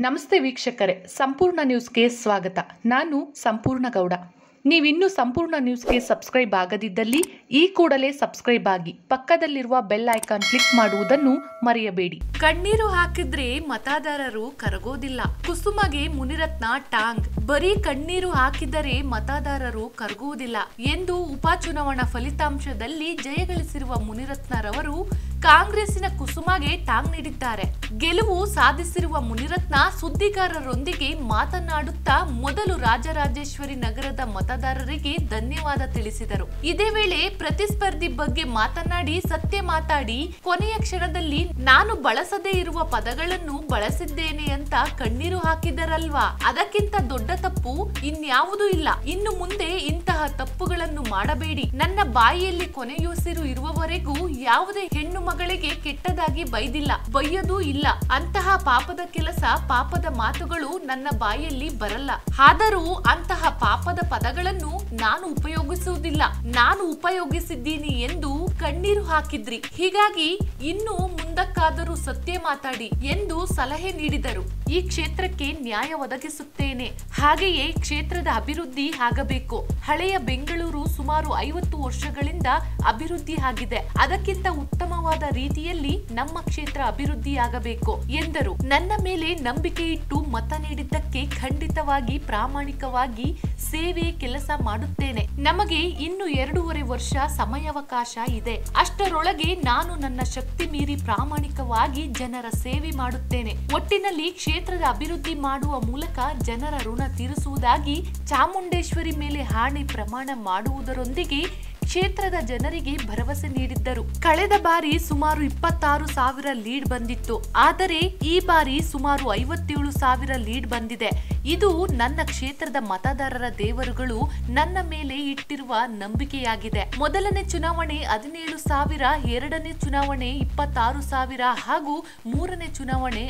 ನಮಸ್ತೆ ವೀಕ್ಷಕರೇ, ಸಂಪೂರ್ಣ ನ್ಯೂಸ್ಗೆ ಸ್ವಾಗತ. ನಾನು ಸಂಪೂರ್ಣ ಗೌಡ. ನೀವಿನ್ನೂ ಸಂಪೂರ್ಣ ನ್ಯೂಸ್ಗೆ ಸಬ್ಸ್ಕ್ರೈಬ್ ಆಗದಿದ್ದಲ್ಲಿ ಈ ಕೂಡಲೇ ಸಬ್ಸ್ಕ್ರೈಬ್ ಆಗಿ ಪಕ್ಕದಲ್ಲಿರುವ ಬೆಲ್ ಐಕಾನ್ ಕ್ಲಿಕ್ ಮಾಡುವುದನ್ನು ಮರೆಯಬೇಡಿ. ಕಣ್ಣೀರು ಹಾಕಿದ್ರೆ ಮತದಾರರು ಕರಗೋದಿಲ್ಲ. ಕುಸುಮಗೆ ಮುನಿರತ್ನ ಟಾಂಗ್. ಬರೀ ಕಣ್ಣೀರು ಹಾಕಿದರೆ ಮತದಾರರು ಕರಗುವುದಿಲ್ಲ ಎಂದು ಉಪಚುನಾವಣಾ ಫಲಿತಾಂಶದಲ್ಲಿ ಜಯಗಳಿಸಿರುವ ಮುನಿರತ್ನರವರು ಕಾಂಗ್ರೆಸ್ಸಿನ ಕುಸುಮಗೆ ಟಾಂಗ್ ನೀಡಿದ್ದಾರೆ. ಗೆಲುವು ಸಾಧಿಸಿರುವ ಮುನಿರತ್ನ ಸುದ್ದಿಗಾರರೊಂದಿಗೆ ಮಾತನಾಡುತ್ತಾ ಮೊದಲು ರಾಜರಾಜೇಶ್ವರಿ ನಗರದ ಮತದಾರರಿಗೆ ಧನ್ಯವಾದ ತಿಳಿಸಿದರು. ಇದೇ ವೇಳೆ ಪ್ರತಿಸ್ಪರ್ಧಿ ಬಗ್ಗೆ ಮಾತನಾಡಿ, ಸತ್ಯ ಮಾತಾಡಿ ಕೊನೆಯ ಕ್ಷಣದಲ್ಲಿ ನಾನು ಬಳಸದೇ ಇರುವ ಪದಗಳನ್ನು ಬಳಸಿದ್ದೇನೆ ಅಂತ ಕಣ್ಣೀರು ಹಾಕಿದರಲ್ವಾ, ಅದಕ್ಕಿಂತ ದೊಡ್ಡ ತಪ್ಪು ಇನ್ಯಾವುದೂ ಇಲ್ಲ. ಇನ್ನು ಮುಂದೆ ಇಂತಹ ತಪ್ಪುಗಳನ್ನು ಮಾಡಬೇಡಿ. ನನ್ನ ಬಾಯಿಯಲ್ಲಿ ಕೊನೆಯುಸಿರು ಇರುವವರೆಗೂ ಯಾವುದೇ ಹೆಣ್ಣು ಮಗಳಿಗೆ ಕೆಟ್ಟದಾಗಿ ಬೈದಿಲ್ಲ, ಬೈಯೋದೂ ಇಲ್ಲ. ಅಂತಹ ಪಾಪದ ಕೆಲಸ, ಪಾಪದ ಮಾತುಗಳು ನನ್ನ ಬಾಯಲ್ಲಿ ಬರಲ್ಲ. ಆದರೂ ಅಂತಹ ಪಾಪದ ಪದಗಳನ್ನು ನಾನು ಉಪಯೋಗಿಸುವುದಿಲ್ಲ. ನಾನು ಉಪಯೋಗಿಸಿದ್ದೀನಿ ಎಂದು ಕಣ್ಣೀರು ಹಾಕಿದ್ರಿ. ಹೀಗಾಗಿ ಇನ್ನು ಮುಂದಕ್ಕಾದರೂ ಸತ್ಯ ಮಾತಾಡಿ ಎಂದು ಸಲಹೆ ನೀಡಿದರು. ಈ ಕ್ಷೇತ್ರಕ್ಕೆ ನ್ಯಾಯ ಒದಗಿಸುತ್ತೇನೆ. ಹಾಗೆಯೇ ಕ್ಷೇತ್ರದ ಅಭಿವೃದ್ಧಿ ಆಗಬೇಕು. ಹಳೆಯ ಬೆಂಗಳೂರು ಸುಮಾರು 50 ವರ್ಷಗಳಿಂದ ಅಭಿವೃದ್ಧಿ ಆಗಿದೆ. ಅದಕ್ಕಿಂತ ಉತ್ತಮವಾದ ರೀತಿಯಲ್ಲಿ ನಮ್ಮ ಕ್ಷೇತ್ರ ಅಭಿವೃದ್ಧಿಯಾಗಬೇಕು ಎಂದರು. ನನ್ನ ಮೇಲೆ ನಂಬಿಕೆ ಇಟ್ಟು ಮತ ನೀಡಿದ್ದಕ್ಕೆ ಖಂಡಿತವಾಗಿ ಪ್ರಾಮಾಣಿಕವಾಗಿ ಸೇವೆ ಕೆಲಸ ಮಾಡುತ್ತೇನೆ. ನಮಗೆ ಇನ್ನು 2.5 ವರ್ಷ ಸಮಯಾವಕಾಶ ಇದೆ. ಅಷ್ಟರೊಳಗೆ ನಾನು ನನ್ನ ಶಕ್ತಿ ಮೀರಿ ಪ್ರಾಮಾಣಿಕವಾಗಿ ಜನರ ಸೇವೆ ಮಾಡುತ್ತೇನೆ. ಒಟ್ಟಿನಲ್ಲಿ ಕ್ಷೇತ್ರದ ಅಭಿವೃದ್ಧಿ ಮಾಡುವ ಮೂಲಕ ಜನರ ಋಣ ತೀರಿಸುವುದಾಗಿ ಚಾಮುಂಡೇಶ್ವರಿ ಮೇಲೆ ಹಾಣಿ ಪ್ರಮಾಣ ಮಾಡುವುದರೊಂದಿಗೆ ಕ್ಷೇತ್ರದ ಜನರಿಗೆ ಭರವಸೆ ನೀಡಿದ್ದರು. ಕಳೆದ ಬಾರಿ ಸುಮಾರು 26,000 ಲೀಡ್ ಬಂದಿತ್ತು. ಆದರೆ ಈ ಬಾರಿ ಸುಮಾರು 57,000 ಲೀಡ್ ಬಂದಿದೆ. ಇದು ನನ್ನ ಕ್ಷೇತ್ರದ ಮತದಾರರ ದೇವರುಗಳು ನನ್ನ ಮೇಲೆ ಇಟ್ಟಿರುವ ನಂಬಿಕೆಯಾಗಿದೆ. ಮೊದಲನೇ ಚುನಾವಣೆ 17,000, ಎರಡನೇ ಚುನಾವಣೆ 26,000 ಹಾಗೂ ಮೂರನೇ ಚುನಾವಣೆ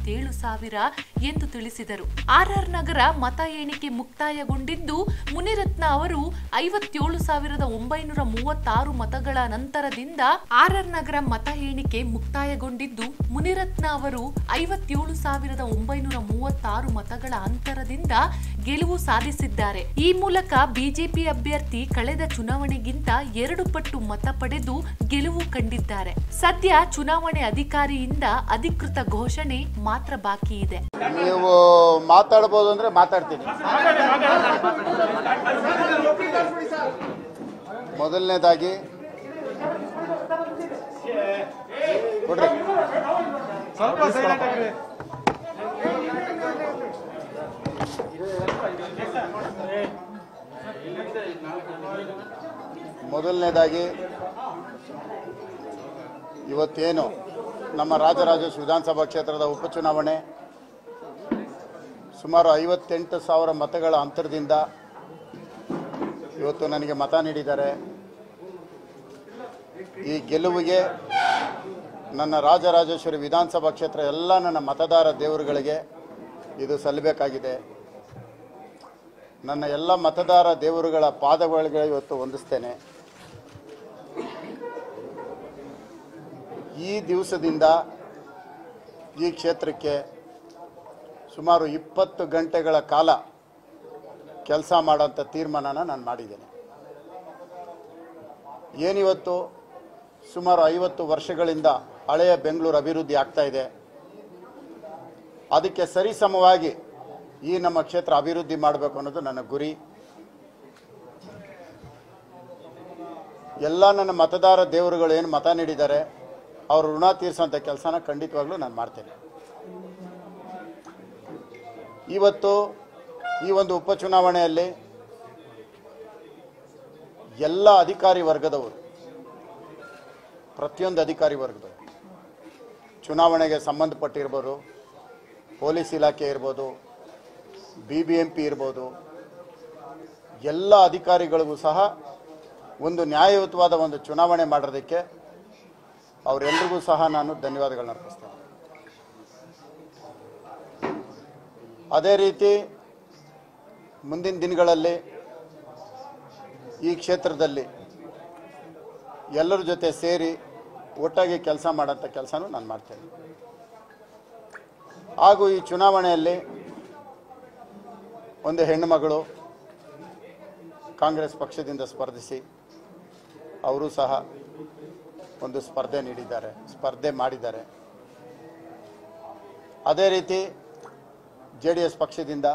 57,000 ಎಂದು ತಿಳಿಸಿದರು. RR ನಗರ ಮತ ಎಣಿಕೆ ಮುಕ್ತಾಯಗೊಂಡಿದ್ದು ಮುನಿರತ್ನ ಅವರು 57,936 ಮತಗಳ ನಂತರದಿಂದ RR ನಗರ ಮತ ಎಣಿಕೆ ಮುಕ್ತಾಯಗೊಂಡಿದ್ದು ಮುನಿರತ್ನ ಅವರು 57,936 ಮತಗಳ ಅಂತರದಿಂದ ಗೆಲುವು ಸಾಧಿಸಿದ್ದಾರೆ. ಈ ಮೂಲಕ ಬಿಜೆಪಿ ಅಭ್ಯರ್ಥಿ ಕಳೆದ ಚುನಾವಣೆಗಿಂತ 2 ಪಟ್ಟು ಮತ ಪಡೆದು ಗೆಲುವು ಕಂಡಿದ್ದಾರೆ. ಸದ್ಯ ಚುನಾವಣೆ ಅಧಿಕಾರಿಯಿಂದ ಅಧಿಕೃತ ಘೋಷಣೆ ಮಾತ್ರ ಬಾಕಿ ಇದೆ. ನೀವು ಮಾತಾಡಬಹುದು ಅಂದ್ರೆ ಮಾತಾಡ್ತೀನಿ. ಮೊದಲನೇದಾಗಿ ಕೊಡ್ರಿ ಮೊದಲನೇದಾಗಿ ಇವತ್ತೇನು ನಮ್ಮ ರಾಜರಾಜೇಶ್ವರಿ ವಿಧಾನಸಭಾ ಕ್ಷೇತ್ರದ ಉಪಚುನಾವಣೆ ಸುಮಾರು 58,000 ಮತಗಳ ಅಂತರದಿಂದ ಇವತ್ತು ನನಗೆ ಮತ ನೀಡಿದ್ದಾರೆ. ಈ ಗೆಲುವಿಗೆ ನನ್ನ ರಾಜರಾಜೇಶ್ವರಿ ವಿಧಾನಸಭಾ ಕ್ಷೇತ್ರ ಎಲ್ಲ ನನ್ನ ಮತದಾರ ದೇವರುಗಳಿಗೆ ಇದು ಸಲ್ಲಬೇಕಾಗಿದೆ. ನನ್ನ ಎಲ್ಲ ಮತದಾರ ದೇವರುಗಳ ಪಾದಗಳಿಗೆ ಇವತ್ತು ವಂದಿಸ್ತೇನೆ. ಈ ದಿವಸದಿಂದ ಈ ಕ್ಷೇತ್ರಕ್ಕೆ ಸುಮಾರು 20 ಗಂಟೆಗಳ ಕಾಲ ಕೆಲಸ ಮಾಡೋಂಥ ತೀರ್ಮಾನನ ನಾನು ಮಾಡಿದ್ದೇನೆ. ಏನಿವತ್ತು ಸುಮಾರು 50 ವರ್ಷಗಳಿಂದ ಹಳೆಯ ಬೆಂಗಳೂರು ಅಭಿವೃದ್ಧಿ ಆಗ್ತಾ ಇದೆ, ಅದಕ್ಕೆ ಸರಿಸಮವಾಗಿ ಈ ನಮ್ಮ ಕ್ಷೇತ್ರ ಅಭಿವೃದ್ಧಿ ಮಾಡಬೇಕು ಅನ್ನೋದು ನನ್ನ ಗುರಿ. ಎಲ್ಲ ನನ್ನ ಮತದಾರ ದೇವರುಗಳು ಏನು ಮತ ನೀಡಿದ್ದಾರೆ ಅವರು ಋಣ ತೀರಿಸುವಂಥ ಕೆಲಸನ ಖಂಡಿತವಾಗ್ಲೂ ನಾನು ಮಾಡ್ತೇನೆ. ಇವತ್ತು ಈ ಒಂದು ಉಪಚುನಾವಣೆಯಲ್ಲಿ ಎಲ್ಲ ಅಧಿಕಾರಿ ವರ್ಗದವರು, ಪ್ರತಿಯೊಂದು ಅಧಿಕಾರಿ ವರ್ಗದವರು, ಚುನಾವಣೆಗೆ ಸಂಬಂಧಪಟ್ಟಿರ್ಬೋದು, ಪೊಲೀಸ್ ಇಲಾಖೆ ಇರ್ಬೋದು, BBMP ಇರ್ಬೋದು, ಎಲ್ಲ ಅಧಿಕಾರಿಗಳಿಗೂ ಸಹ ಒಂದು ನ್ಯಾಯಯುತವಾದ ಒಂದು ಚುನಾವಣೆ ಮಾಡೋದಕ್ಕೆ ಅವರೆಲ್ಲರಿಗೂ ಸಹ ನಾನು ಧನ್ಯವಾದಗಳನ್ನ ಅರ್ಪಿಸ್ತೇನೆ. ಅದೇ ರೀತಿ ಮುಂದಿನ ದಿನಗಳಲ್ಲಿ ಈ ಕ್ಷೇತ್ರದಲ್ಲಿ ಎಲ್ಲರ ಜೊತೆ ಸೇರಿ ಒಟ್ಟಾಗಿ ಕೆಲಸ ಮಾಡೋಂಥ ಕೆಲಸನೂ ನಾನು ಮಾಡ್ತೇನೆ. ಹಾಗೂ ಈ ಚುನಾವಣೆಯಲ್ಲಿ ಒಂದು ಹೆಣ್ಣುಮಗಳು ಕಾಂಗ್ರೆಸ್ ಪಕ್ಷದಿಂದ ಸ್ಪರ್ಧಿಸಿ ಅವರು ಸಹ ಒಂದು ಸ್ಪರ್ಧೆ ಮಾಡಿದ್ದಾರೆ. ಅದೇ ರೀತಿ JDS ಪಕ್ಷದಿಂದ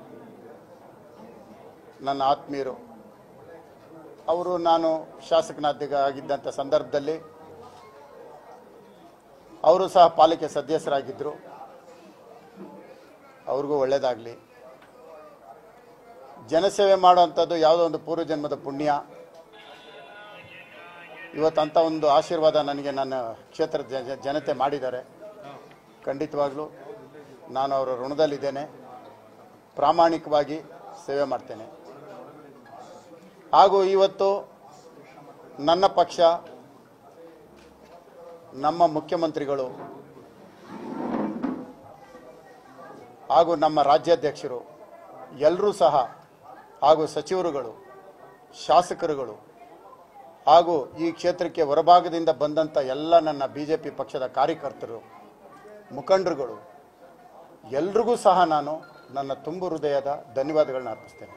ನನ್ನ ಆತ್ಮೀಯರು ಅವರು ನಾನು ಶಾಸಕನಾಗಿದ್ದಂಥ ಸಂದರ್ಭದಲ್ಲಿ ಅವರು ಸಹ ಪಾಲಿಕೆ ಸದಸ್ಯರಾಗಿದ್ದರು. ಅವ್ರಿಗೂ ಒಳ್ಳೆಯದಾಗಲಿ. ಜನಸೇವೆ ಮಾಡುವಂಥದ್ದು ಯಾವುದೋ ಒಂದು ಪೂರ್ವಜನ್ಮದ ಪುಣ್ಯ. ಇವತ್ತಂಥ ಒಂದು ಆಶೀರ್ವಾದ ನನಗೆ ನನ್ನ ಕ್ಷೇತ್ರದ ಜನತೆ ಮಾಡಿದ್ದಾರೆ. ಖಂಡಿತವಾಗ್ಲೂ ನಾನು ಅವರ ಋಣದಲ್ಲಿದ್ದೇನೆ. ಪ್ರಾಮಾಣಿಕವಾಗಿ ಸೇವೆ ಮಾಡ್ತೇನೆ. ಹಾಗೂ ಇವತ್ತು ನನ್ನ ಪಕ್ಷ, ನಮ್ಮ ಮುಖ್ಯಮಂತ್ರಿಗಳು ಹಾಗೂ ನಮ್ಮ ರಾಜ್ಯಾಧ್ಯಕ್ಷರು ಎಲ್ಲರೂ ಸಹ ಹಾಗೂ ಸಚಿವರುಗಳು, ಶಾಸಕರುಗಳು ಹಾಗೂ ಈ ಕ್ಷೇತ್ರಕ್ಕೆ ಹೊರಭಾಗದಿಂದ ಬಂದಂಥ ಎಲ್ಲ ನನ್ನ BJP ಪಕ್ಷದ ಕಾರ್ಯಕರ್ತರು, ಮುಖಂಡರುಗಳು ಎಲ್ರಿಗೂ ಸಹ ನಾನು ನನ್ನ ತುಂಬು ಹೃದಯದ ಧನ್ಯವಾದಗಳನ್ನ ಅರ್ಪಿಸ್ತೇನೆ.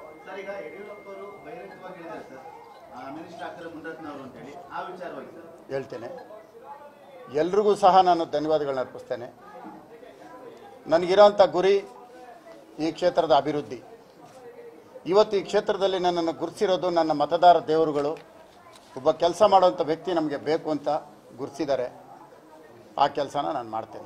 ಹೇಳ್ತೇನೆ, ಎಲ್ರಿಗೂ ಸಹ ನಾನು ಧನ್ಯವಾದಗಳನ್ನ ಅರ್ಪಿಸ್ತೇನೆ. ನನಗಿರೋಂಥ ಗುರಿ ಈ ಕ್ಷೇತ್ರದ ಅಭಿವೃದ್ಧಿ. ಇವತ್ತು ಈ ಕ್ಷೇತ್ರದಲ್ಲಿ ನನ್ನನ್ನು ಗುರುತಿಸಿರೋದು ನನ್ನ ಮತದಾರ ದೇವರುಗಳು. ಒಬ್ಬ ಕೆಲಸ ಮಾಡುವಂಥ ವ್ಯಕ್ತಿ ನಮಗೆ ಬೇಕು ಅಂತ ಗುರುತಿಸಿದ್ದಾರೆ. ಆ ಕೆಲಸನ ನಾನು ಮಾಡ್ತೇನೆ.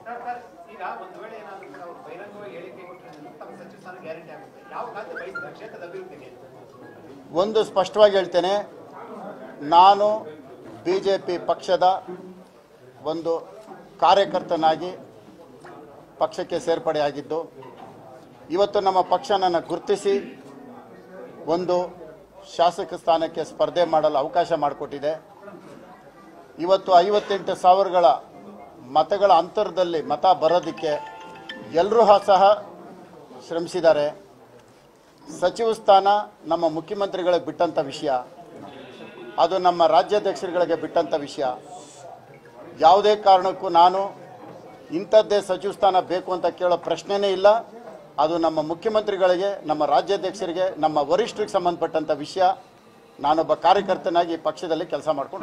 ಒಂದು ಸ್ಪಷ್ಟವಾಗಿ ಹೇಳ್ತೇನೆ, ನಾನು BJP ಪಕ್ಷದ ಒಂದು ಕಾರ್ಯಕರ್ತನಾಗಿ ಪಕ್ಷಕ್ಕೆ ಸೇರ್ಪಡೆಯಾಗಿದ್ದು, ಇವತ್ತು ನಮ್ಮ ಪಕ್ಷ ನನ್ನ ಗುರುತಿಸಿ ಒಂದು ಶಾಸಕ ಸ್ಥಾನಕ್ಕೆ ಸ್ಪರ್ಧೆ ಮಾಡಲು ಅವಕಾಶ ಮಾಡಿಕೊಟ್ಟಿದೆ. ಇವತ್ತು 58,000 ಮತಗಳ ಅಂತರದಲ್ಲಿ ಮತ ಬರೋದಕ್ಕೆ ಎಲ್ಲರೂ ಸಹ ಶ್ರಮಿಸಿದ್ದಾರೆ. ಸಚಿವ ಸ್ಥಾನ ನಮ್ಮ ಮುಖ್ಯಮಂತ್ರಿಗಳಿಗೆ ಬಿಟ್ಟಂಥ ವಿಷಯ, ಅದು ನಮ್ಮ ರಾಜ್ಯಾಧ್ಯಕ್ಷರುಗಳಿಗೆ ಬಿಟ್ಟಂಥ ವಿಷಯ. ಯಾವುದೇ ಕಾರಣಕ್ಕೂ ನಾನು ಇಂಥದ್ದೇ ಸಚಿವ ಸ್ಥಾನ ಬೇಕು ಅಂತ ಕೇಳೋ ಪ್ರಶ್ನೆನೇ ಇಲ್ಲ. ಅದು ನಮ್ಮ ಮುಖ್ಯಮಂತ್ರಿಗಳಿಗೆ, ನಮ್ಮ ರಾಜ್ಯಾಧ್ಯಕ್ಷರಿಗೆ, ನಮ್ಮ ವರಿಷ್ಠರಿಗೆ ಸಂಬಂಧಪಟ್ಟಂಥ ವಿಷಯ. ನಾನೊಬ್ಬ ಕಾರ್ಯಕರ್ತನಾಗಿ ಪಕ್ಷದಲ್ಲಿ ಕೆಲಸ ಮಾಡ್ಕೊಂಡು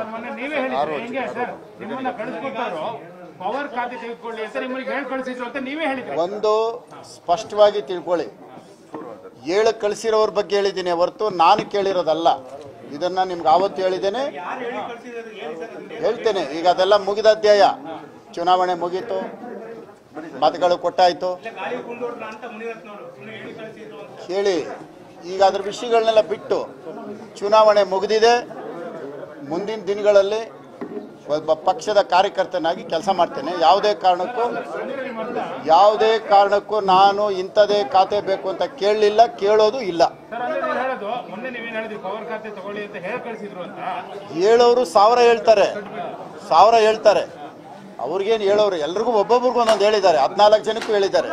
ಒಂದು ಸ್ಪಷ್ಟವಾಗಿ ತಿಳ್ಕೊಳ್ಳಿ, 7 ಕಳಿಸಿರೋರ ಬಗ್ಗೆ ಹೇಳಿದ್ದೀನಿ ಹೊರತು ನಾನು ಕೇಳಿರೋದಲ್ಲ. ಇದನ್ನ ನಿಮ್ಗೆ ಆವತ್ತು ಹೇಳಿದ್ದೇನೆ, ಹೇಳ್ತೇನೆ. ಈಗ ಅದೆಲ್ಲ ಮುಗಿದ ಅಧ್ಯಾಯ. ಚುನಾವಣೆ ಮುಗೀತು, ಮತಗಳು ಕೊಟ್ಟಾಯ್ತು. ಕೇಳಿ, ಈಗ ಅದ್ರ ವಿಷಯಗಳನ್ನೆಲ್ಲ ಬಿಟ್ಟು ಚುನಾವಣೆ ಮುಗಿದಿದೆ. ಮುಂದಿನ ದಿನಗಳಲ್ಲಿ ಒಬ್ಬ ಪಕ್ಷದ ಕಾರ್ಯಕರ್ತನಾಗಿ ಕೆಲಸ ಮಾಡ್ತೇನೆ. ಯಾವುದೇ ಕಾರಣಕ್ಕೂ ನಾನು ಇಂಥದೇ ಖಾತೆ ಬೇಕು ಅಂತ ಕೇಳಲಿಲ್ಲ, ಕೇಳೋದು ಇಲ್ಲ. ಹೇಳೋರು 1000 ಹೇಳ್ತಾರೆ. ಅವ್ರಿಗೇನು ಹೇಳೋರು, ಎಲ್ರಿಗೂ ಒಬ್ಬೊಬ್ರಿಗೂ ಒಂದೊಂದು ಹೇಳಿದ್ದಾರೆ. 14 ಜನಕ್ಕೂ ಹೇಳಿದ್ದಾರೆ.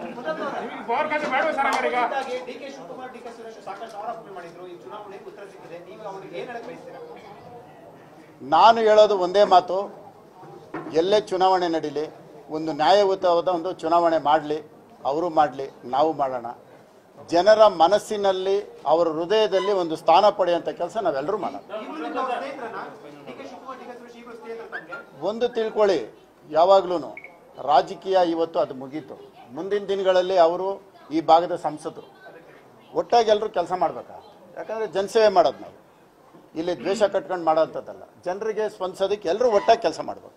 ನಾನು ಹೇಳೋದು ಒಂದೇ ಮಾತು, ಎಲ್ಲೇ ಚುನಾವಣೆ ನಡೀಲಿ, ಒಂದು ನ್ಯಾಯಯುತವಾದ ಒಂದು ಚುನಾವಣೆ ಮಾಡಲಿ, ಅವರು ಮಾಡಲಿ, ನಾವು ಮಾಡೋಣ. ಜನರ ಮನಸ್ಸಿನಲ್ಲಿ, ಅವರ ಹೃದಯದಲ್ಲಿ ಒಂದು ಸ್ಥಾನ ಪಡೆಯುವಂಥ ಕೆಲಸ ನಾವೆಲ್ಲರೂ ಮಾಡೋಣ. ಒಂದು ತಿಳ್ಕೊಳ್ಳಿ, ಯಾವಾಗ್ಲೂ ರಾಜಕೀಯ ಇವತ್ತು ಅದು ಮುಗೀತು. ಮುಂದಿನ ದಿನಗಳಲ್ಲಿ ಅವರು ಈ ಭಾಗದ ಸಂಸದರು ಒಟ್ಟಾಗಿ ಎಲ್ಲರೂ ಕೆಲಸ ಮಾಡ್ಬೇಕಾ. ಯಾಕಂದರೆ ಜನಸೇವೆ ಮಾಡೋದು ನಾವು ಇಲ್ಲಿ ದ್ವೇಷ ಕಟ್ಕೊಂಡು ಮಾಡೋಂಥದ್ದಲ್ಲ. ಜನರಿಗೆ ಸ್ಪಂದಿಸೋದಕ್ಕೆ ಎಲ್ಲರೂ ಒಟ್ಟಾಗಿ ಕೆಲಸ ಮಾಡಬೇಕು.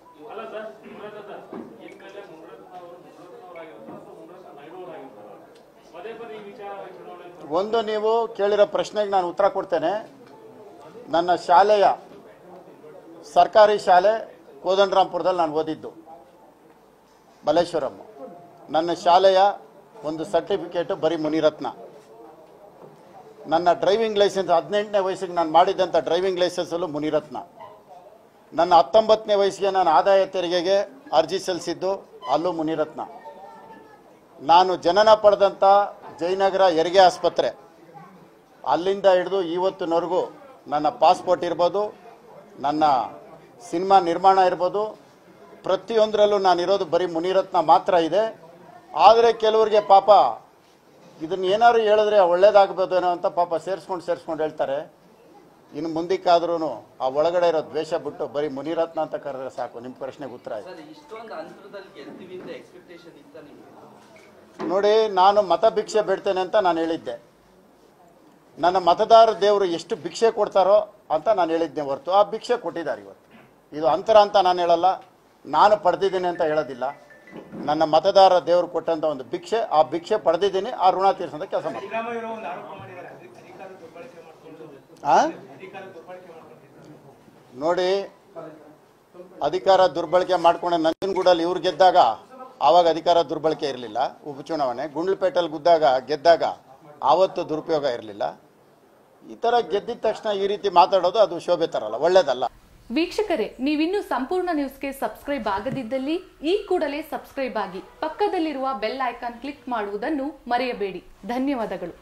ಒಂದು ನೀವು ಕೇಳಿರೋ ಪ್ರಶ್ನೆಗೆ ನಾನು ಉತ್ತರ ಕೊಡ್ತೇನೆ. ನನ್ನ ಶಾಲೆಯ ಸರ್ಕಾರಿ ಶಾಲೆ ಕೋದಂಡರಾಮಪುರದಲ್ಲಿ ನಾನು ಓದಿದ್ದು, ಮಲ್ಲೇಶ್ವರಮ್ಮ. ನನ್ನ ಶಾಲೆಯ ಒಂದು ಸರ್ಟಿಫಿಕೇಟು ಬರೀ ಮುನಿರತ್ನ. ನನ್ನ ಡ್ರೈವಿಂಗ್ ಲೈಸೆನ್ಸ್ 18ನೇ ವಯಸ್ಸಿಗೆ ನಾನು ಮಾಡಿದ್ದಂಥ ಡ್ರೈವಿಂಗ್ ಲೈಸೆನ್ಸಲ್ಲೂ ಮುನಿರತ್ನ. ನನ್ನ 19ನೇ ವಯಸ್ಸಿಗೆ ನಾನು ಆದಾಯ ತೆರಿಗೆಗೆ ಅರ್ಜಿ ಸಲ್ಲಿಸಿದ್ದು, ಅಲ್ಲೂ ಮುನಿರತ್ನ. ನಾನು ಜನನ ಪಡೆದಂಥ ಜಯನಗರ ಹೆರಿಗೆ ಆಸ್ಪತ್ರೆ, ಅಲ್ಲಿಂದ ಹಿಡಿದು ಇವತ್ತಿನವರೆಗೂ ನನ್ನ ಪಾಸ್ಪೋರ್ಟ್ ಇರ್ಬೋದು, ನನ್ನ ಸಿನಿಮಾ ನಿರ್ಮಾಣ ಇರ್ಬೋದು, ಪ್ರತಿಯೊಂದರಲ್ಲೂ ನಾನಿರೋದು ಬರೀ ಮುನಿರತ್ನ ಮಾತ್ರ ಇದೆ. ಆದರೆ ಕೆಲವರಿಗೆ ಪಾಪ ಇದನ್ನ ಏನಾದ್ರು ಹೇಳಿದ್ರೆ ಒಳ್ಳೇದಾಗಬಹುದೇನೋ ಅಂತ ಪಾಪ ಸೇರಿಸ್ಕೊಂಡು ಹೇಳ್ತಾರೆ. ಇನ್ನು ಮುಂದಕ್ಕಾದ್ರೂ ಆ ಒಳಗಡೆ ಇರೋ ದ್ವೇಷ ಬಿಟ್ಟು ಬರೀ ಮುನಿರತ್ನ ಅಂತ ಕರೆದ್ರೆ ಸಾಕು. ನಿಮ್ಮ ಪ್ರಶ್ನೆಗೆ ಉತ್ತರ ಆಯ್ತು. ನೋಡಿ, ನಾನು ಮತ ಭಿಕ್ಷೆ ಬಿಡ್ತೇನೆ ಅಂತ ನಾನು ಹೇಳಿದ್ದೆ. ನನ್ನ ಮತದಾರ ದೇವರು ಎಷ್ಟು ಭಿಕ್ಷೆ ಕೊಡ್ತಾರೋ ಅಂತ ನಾನು ಹೇಳಿದ್ದೆ ಹೊರತು ಆ ಭಿಕ್ಷೆ ಕೊಟ್ಟಿದ್ದಾರೆ. ಇವತ್ತು ಇದು ಅಂತರ ಅಂತ ನಾನು ಹೇಳಲ್ಲ, ನಾನು ಪಡೆದಿದ್ದೀನಿ ಅಂತ ಹೇಳೋದಿಲ್ಲ. ನನ್ನ ಮತದಾರ ದೇವರು ಕೊಟ್ಟಂತ ಒಂದು ಭಿಕ್ಷೆ, ಆ ಭಿಕ್ಷೆ ಪಡೆದಿದ್ದೀನಿ, ಆ ಋಣ ತೀರಿಸೋದ ಕೆಲಸ ಮಾಡಿ. ನೋಡಿ, ಅಧಿಕಾರ ದುರ್ಬಳಕೆ ಮಾಡ್ಕೊಂಡೆ ನಂಜನಗೂಡಲ್ಲಿ ಇವ್ರು ಗೆದ್ದಾಗ ಆವಾಗ ಅಧಿಕಾರ ದುರ್ಬಳಕೆ ಇರಲಿಲ್ಲ. ಉಪಚುನಾವಣೆ ಗುಂಡ್ಲುಪೇಟೆಯಲ್ಲಿ ಗೆದ್ದಾಗ ಆವತ್ತು ದುರುಪಯೋಗ ಇರಲಿಲ್ಲ. ಈ ಥರ ಗೆದ್ದಿದ ತಕ್ಷಣ ಈ ರೀತಿ ಮಾತಾಡೋದು ಅದು ಶೋಭೆ ತರಲ್ಲ, ಒಳ್ಳೇದಲ್ಲ. ವೀಕ್ಷಕರೇ, ನೀವಿನ್ನೂ ಸಂಪೂರ್ಣ ನ್ಯೂಸ್ಗೆ ಸಬ್ಸ್ಕ್ರೈಬ್ ಆಗದಿದ್ದಲ್ಲಿ ಈ ಕೂಡಲೇ ಸಬ್ಸ್ಕ್ರೈಬ್ ಆಗಿ ಪಕ್ಕದಲ್ಲಿರುವ ಬೆಲ್ ಐಕಾನ್ ಕ್ಲಿಕ್ ಮಾಡುವುದನ್ನು ಮರೆಯಬೇಡಿ. ಧನ್ಯವಾದಗಳು.